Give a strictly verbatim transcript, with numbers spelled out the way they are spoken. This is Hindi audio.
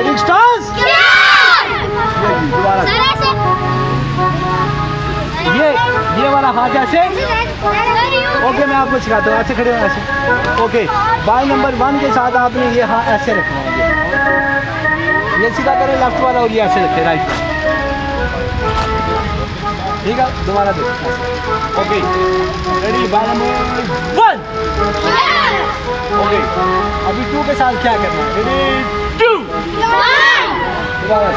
Fighting stars. दोबारा ये ये वाला हाथ ऐसे। ओके मैं आपको सिखाता हूँ, ऐसे खड़े हो ऐसे। ओके बाई नंबर वन के साथ आपने ये हाथ ऐसे रखना है, ये सीधा करें लेफ्ट वाला और ये ऐसे रखे राइट। ठीक है दोबारा देखो। Okay ready by number one. Okay अभी टू के साथ क्या करना है? Ready two. दोबारा